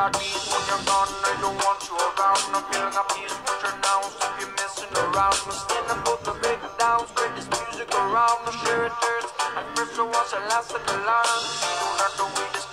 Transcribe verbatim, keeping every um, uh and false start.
melodies. When you're gone, I don't want you around. I'm feeling a peace, but you're now, so if you're messing around, we're standing both the big down, spread this music around. No share it hurts. At first, it was a last like a line. Don't have to wait this